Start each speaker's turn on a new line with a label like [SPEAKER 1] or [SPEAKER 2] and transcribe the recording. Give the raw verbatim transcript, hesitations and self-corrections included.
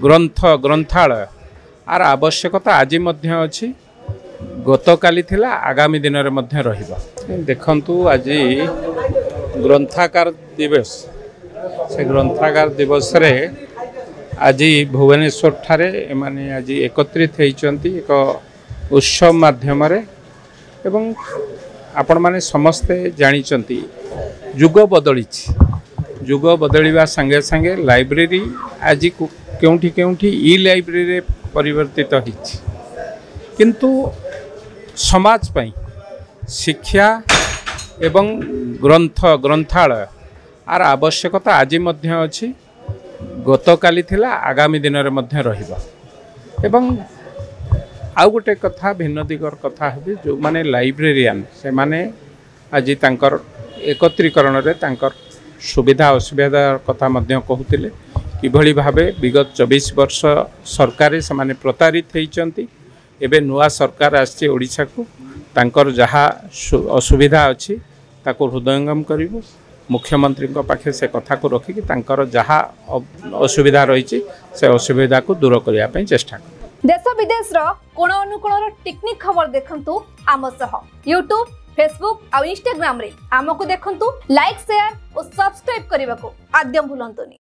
[SPEAKER 1] ग्रंथ ग्रंथालय आर आवश्यकता आज अच्छी गतकाली थिला आगामी दिन में रहिबा। देखंतु आज ग्रंथागार दिवस से ग्रंथागार दिवस रे आज भुवनेश्वर ठारे माने आज एकत्रित होइचंती एक उत्सव माध्यम रे एवं आपण माने समस्ते जानिचंती जुग बदली जुग बदलिबा संगे संगे लाइब्रेरी आज केउठी केउठी ई लाइब्रेरी परिवर्तित होइछि किंतु समाज पई शिक्षा एवं ग्रंथ ग्रंथालय आर आवश्यकता आज अच्छी गतकाली थिला आगामी दिन में रहिबा। एवं आउ गोटे कथा भिन्न दिगर कथा हेबी जो माने लाइब्रेरियन से माने आज तांकर एकत्रीकरण रे तांकर सुविधा असुविधा कथा मध्य कहूतिले किभली भाबे विगत चौबीस वर्ष सरकार से माने प्रतारित होइचंती। एबे नुआ सरकार आछि ओडिशा को तांकर जहा असुविधा अछि ताको हृदयंगम करिवो मुख्यमंत्री पाखे से कथा को रखिकी तांकर जहा असुविधा रही से असुविधा को दूर करने पे चेष्टा कर।
[SPEAKER 2] देश विदेश कोण अनुकोण टेक्निक खबर देखंतु आम सह यूट्यूब फेसबुक और इंस्टाग्राम रे आमको देखंतु लाइक शेयर और सब्सक्राइब करने को आद्यम भूलंतुनी।